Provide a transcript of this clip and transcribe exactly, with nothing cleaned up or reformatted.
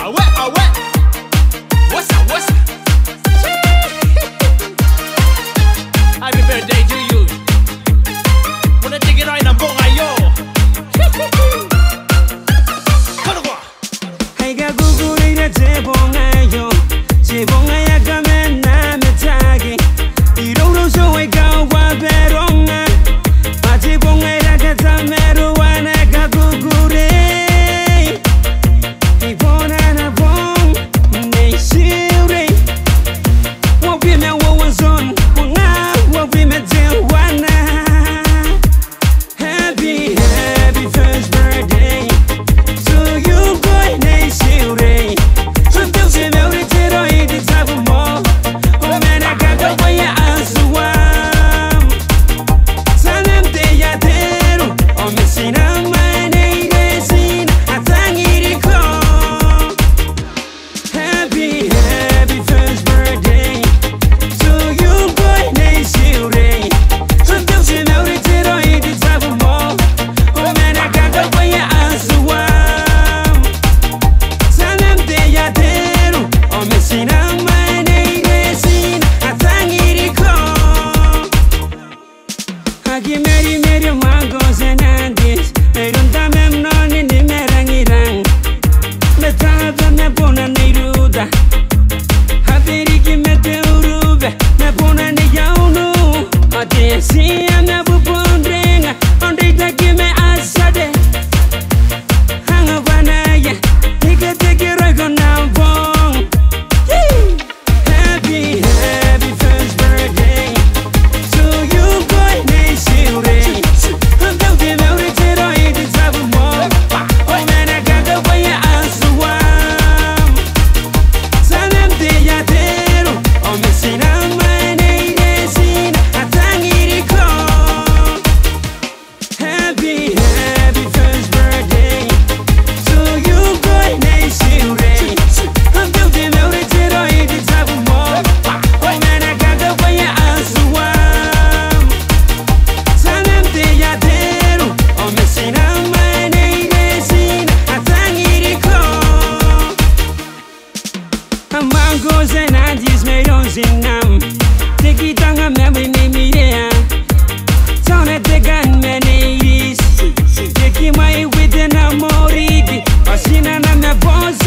Awe, awe. What's up, what's up? Happy birthday to you. Wanna take it right now, bonga yo. Hey, ga guguri na te bonga yo. Te bonga ya kame na metagi. Iroro so we ga wa beronga. Ati bonga ya kata meru wana ga guguri. Hey, bona na bong ne shiri. Wo bi me wo wazon, wo nga wo bi me te wana. Happy, happy first birthday to you, boy, ne shiri. So feel se me uri tiro i di tabu mo. Oh man, I got the way I answer one. Sanem te ya tero, oh me sina mane de sin atangiri ko. Happy, happy first birthday to you, boy, ne shiri. So feel se me uri tiro i di tabu mo. Oh man, I got the way I answer one. Sanem te ya tero, oh me sina mane de sin atangiri ko. Aquí meri meri magos en antes, pero también no ni ni me rangirang. Me trata me pone ni ruda, haberi que me te urube, me pone ni yaunu. A ti si a me bupondrenga, onde ta que me asade. Hanga banaya, tika tika rego na bong. Happy, happy first birthday to you, boy, ne shiri. Don't give me uri tiro i di tabu mo. Oh man, I got the way I answer one. Sanem te ya tero, oh me sina mane de sin atangiri ko. Happy, happy first birthday to you, boy, ne shiri. Don't give me uri tiro i di tabu mo. Oh man, I got the way I answer one. Sanem te ya tero, oh me sina mane de sin atangiri ko. Amangos and aunties made on zinam. Tiki tanga memory me mirea. Tone te gan many is. Tiki mai with an amoridi. Asina na me boss.